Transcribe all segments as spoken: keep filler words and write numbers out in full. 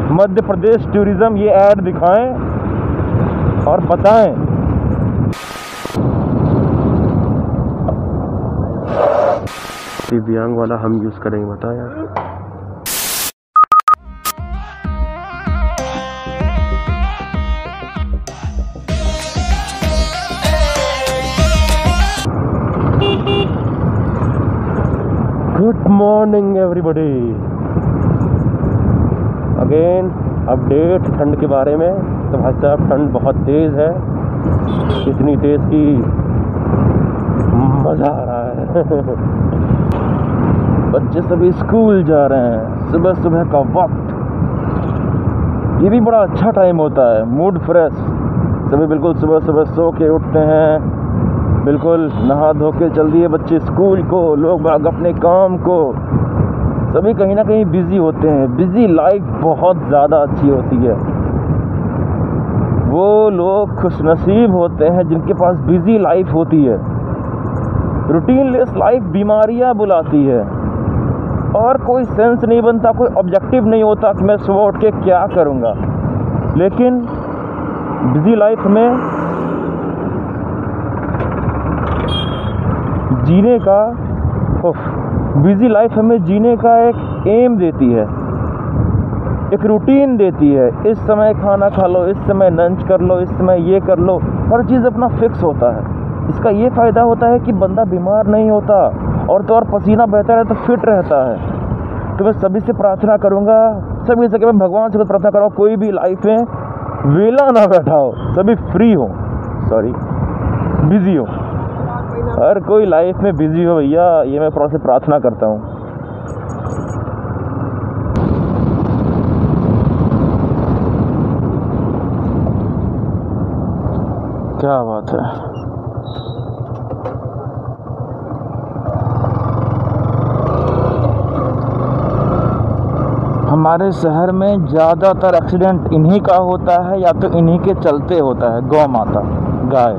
Madhya Pradesh tourism ये ad दिखाएं और बताएं। दिव्यांग वाला हम यूज़ करेंगे, बता यार। Good morning everybody, again update ठंड के बारे में। तो भाई साहब ठंड बहुत तेज़ है, इतनी तेज़ कि मज़ा आ रहा है। बच्चे सभी स्कूल जा रहे हैं, सुबह सुबह का वक्त, ये भी बड़ा अच्छा टाइम होता है, मूड फ्रेश। सभी बिल्कुल सुबह सुबह सो के उठते हैं, बिल्कुल नहा धो के चल दिए बच्चे स्कूल को, लोग बाग अपने काम को। सभी कहीं ना कहीं बिज़ी होते हैं। बिज़ी लाइफ बहुत ज़्यादा अच्छी होती है। वो लोग खुशनसीब होते हैं जिनके पास बिज़ी लाइफ होती है। रूटीनलेस लाइफ बीमारियां बुलाती है और कोई सेंस नहीं बनता, कोई ऑब्जेक्टिव नहीं होता कि मैं सुबह उठ के क्या करूँगा। लेकिन बिज़ी लाइफ में जीने का बिज़ी लाइफ हमें जीने का एक एम देती है, एक रूटीन देती है। इस समय खाना खा लो, इस समय लंच कर लो, इस समय ये कर लो, हर चीज़ अपना फिक्स होता है। इसका ये फ़ायदा होता है कि बंदा बीमार नहीं होता और तो और पसीना बहता रहता, तो फिट रहता है। तो मैं सभी से प्रार्थना करूँगा, सभी से मैं भगवान से प्रार्थना करूँगा, कोई भी लाइफ में वेला ना बैठा हो, सभी फ्री हो, सॉरी बिज़ी हो, हर कोई लाइफ में बिज़ी हो भैया, ये मैं थोड़ा से प्रार्थना करता हूँ। क्या बात है। हमारे शहर में ज़्यादातर एक्सीडेंट इन्हीं का होता है या तो इन्हीं के चलते होता है, गौ माता, गाय।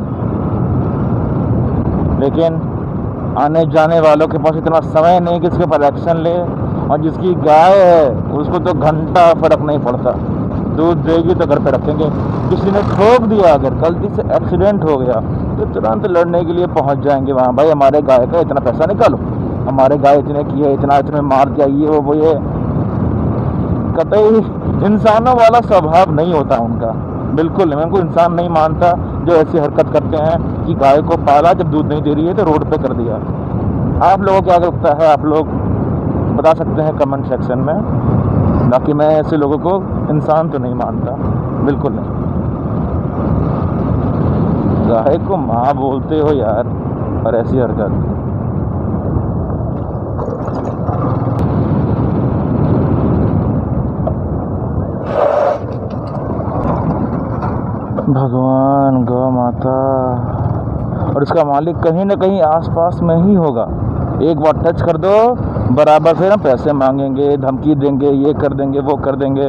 लेकिन आने जाने वालों के पास इतना समय नहीं कि इसके पर एक्शन ले, और जिसकी गाय है उसको तो घंटा फर्क नहीं पड़ता, दूध देगी तो घर पे रखेंगे। किसी ने ठोक दिया, अगर गलती से एक्सीडेंट हो गया तो तुरंत लड़ने के लिए पहुंच जाएंगे वहाँ, भाई हमारे गाय का इतना पैसा निकालो, हमारे गाय इतने की है, इतना इतने मार दिया, ये वो वो ये। कतई इंसानों वाला स्वभाव नहीं होता उनका, बिल्कुल नहीं। मैं उनको इंसान नहीं मानता जो ऐसी हरकत करते हैं कि गाय को पाला, जब दूध नहीं दे रही है तो रोड पे कर दिया। आप लोगों को क्या लगता है, आप लोग बता सकते हैं कमेंट सेक्शन में। बाकी मैं ऐसे लोगों को इंसान तो नहीं मानता, बिल्कुल नहीं। गाय को माँ बोलते हो यार, और ऐसी हरकत। भगवान, गौ माता और इसका मालिक कहीं ना कहीं आसपास में ही होगा। एक बार टच कर दो, बराबर से ना पैसे मांगेंगे, धमकी देंगे, ये कर देंगे, वो कर देंगे।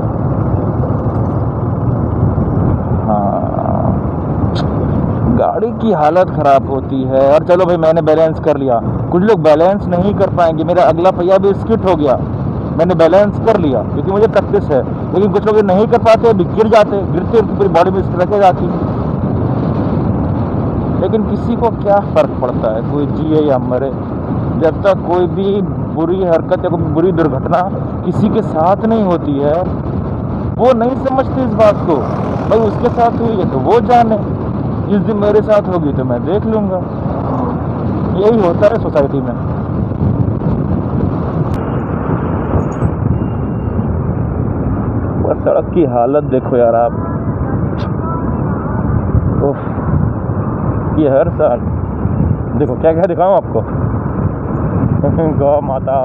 हाँ, गाड़ी की हालत ख़राब होती है। और चलो भाई मैंने बैलेंस कर लिया, कुछ लोग बैलेंस नहीं कर पाएंगे। मेरा अगला पहिया भी स्किट हो गया, मैंने बैलेंस कर लिया क्योंकि मुझे प्रैक्टिस है। लेकिन कुछ लोग नहीं कर पाते, गिर जाते, गिरते पूरी बॉडी में स्ट्रेचेज आती। लेकिन किसी को क्या फ़र्क पड़ता है, कोई जिए या मरे, जब तक कोई भी बुरी हरकत या कोई बुरी दुर्घटना किसी के साथ नहीं होती है, वो नहीं समझते इस बात को। भाई उसके साथ हुई है तो वो जाने, जिस दिन मेरे साथ होगी तो मैं देख लूँगा। यही होता है सोसाइटी में। सड़क की हालत देखो यार आप, उफ, ये हर साल देखो क्या क्या दिखाऊं आपको। गौ माता,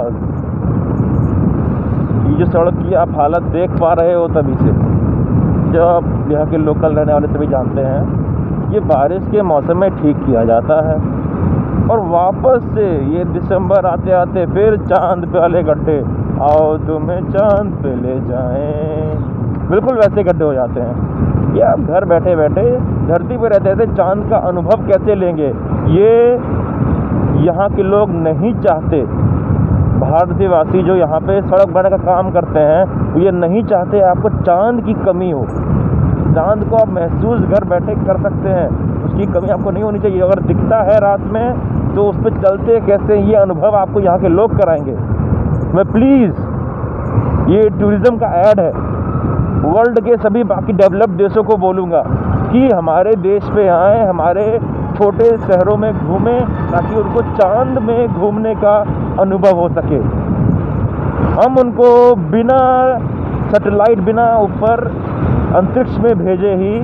ये जो सड़क की आप हालत देख पा रहे हो तभी से, जब यहाँ के लोकल रहने वाले सभी जानते हैं, ये बारिश के मौसम में ठीक किया जाता है। और वापस से ये दिसंबर आते आते फिर चांद पे वाले गड्ढे, आओ तुम्हें चांद पे ले जाएं, बिल्कुल वैसे गड्ढे हो जाते हैं। ये आप घर बैठे बैठे धरती पे रहते थे, चांद का अनुभव कैसे लेंगे, ये यहाँ के लोग नहीं चाहते। भारतीय वासी जो यहाँ पे सड़क बनाने का काम करते हैं, ये नहीं चाहते आपको चांद की कमी हो। चांद को आप महसूस घर बैठे कर सकते हैं, उसकी कमी आपको नहीं होनी चाहिए। अगर दिखता है रात में तो उस पर चलते कैसे, ये अनुभव आपको यहाँ के लोग कराएंगे। मैं प्लीज़, ये टूरिज़्म का ऐड है, वर्ल्ड के सभी बाकी डेवलप्ड देशों को बोलूँगा कि हमारे देश पे आएँ, हमारे छोटे शहरों में घूमें, ताकि उनको चांद में घूमने का अनुभव हो सके। हम उनको बिना सैटेलाइट, बिना ऊपर अंतरिक्ष में भेजे ही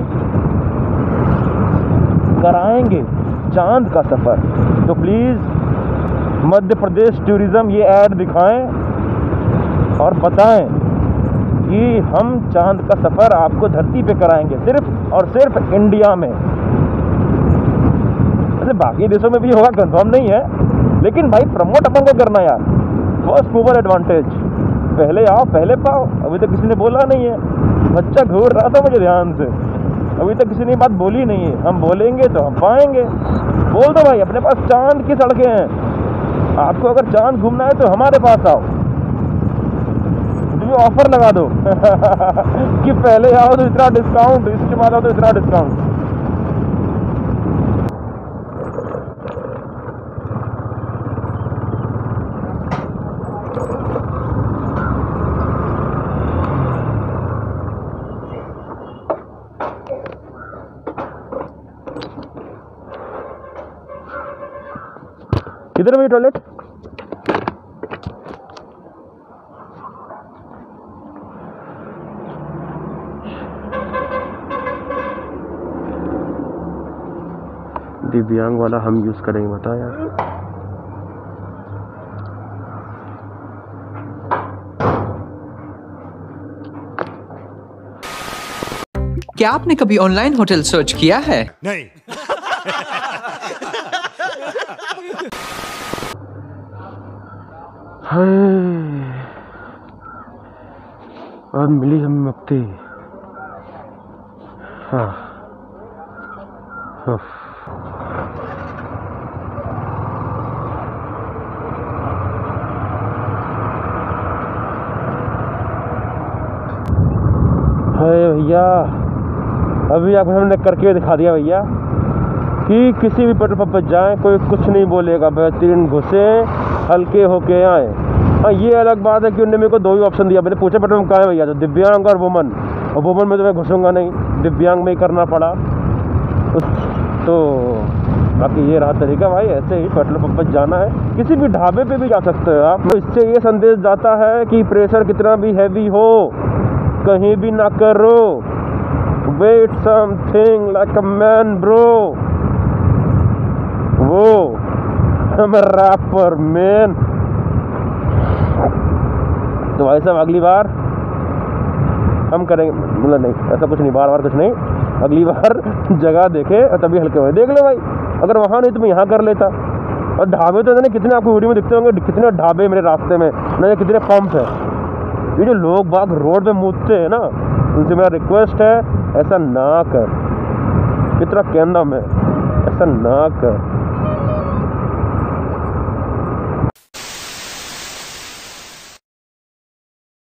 कराएंगे चांद का सफ़र। तो प्लीज़ मध्य प्रदेश टूरिज़्म ये ऐड दिखाएं और बताएं कि हम चांद का सफ़र आपको धरती पे कराएंगे, सिर्फ और सिर्फ इंडिया में। वैसे बाकी देशों में भी होगा, कंफर्म नहीं है, लेकिन भाई प्रमोट अपन को करना यार, फर्स्ट मूवर एडवांटेज। पहले आओ पहले पाओ। अभी तक किसी ने बोला नहीं है, बच्चा घूर रहा था मुझे ध्यान से, अभी तक किसी ने बात बोली नहीं है। हम बोलेंगे तो हम पाएंगे। बोल दो भाई, अपने पास चांद की सड़कें हैं, आपको अगर चांद घूमना है तो हमारे पास आओ, तुम्हें ऑफर लगा दो कि पहले आओ तो इतना डिस्काउंट, इसके बाद आओ तो इतना डिस्काउंट। किधर है टॉयलेट? दिव्यांग वाला हम यूज करेंगे, बता यार। क्या आपने कभी ऑनलाइन होटल सर्च किया है? नहीं। अब मिली हमें मुक्ति। हाँ, भैया अभी आपको हमने करके दिखा दिया भैया कि किसी भी पेट्रोल पंप पर जाएं, कोई कुछ नहीं बोलेगा, बेहतरीन घुसे, हल्के होके आए। हाँ, ये अलग बात है कि उन्होंने मेरे को दो ही ऑप्शन दिया। मैंने पूछा पेट्रोल पंप कहाँ है भैया, तो दिव्यांग और वुमन, और वुमन में तो मैं घुसूँगा नहीं, दिव्यांग में ही करना पड़ा। तो बाकी ये रहा तरीका भाई, ऐसे ही पेट्रोल पंप पर जाना है। किसी भी ढाबे पे भी जा सकते हो आप। तो इससे ये संदेश जाता है कि प्रेशर कितना भी हैवी हो, कहीं भी ना करो, wait something like a man bro. वो हम रैपर मैन। तो भाई साहब अगली बार हम करेंगे, मतलब नहीं ऐसा कुछ नहीं, बार बार कुछ नहीं, अगली बार जगह देखे और तभी हल्के हुए देख लो भाई। अगर वहाँ नहीं तो मैं यहाँ कर लेता। और ढाबे तो नहीं, कितने आपको वीडियो में दिखते होंगे, कितने ढाबे मेरे रास्ते में, नहीं कितने पंप है। ये जो लोग बाग रोड पे मूतते हैं ना, उनसे मेरा रिक्वेस्ट है ऐसा ना कर, कितना कहना मैं, ऐसा ना कर।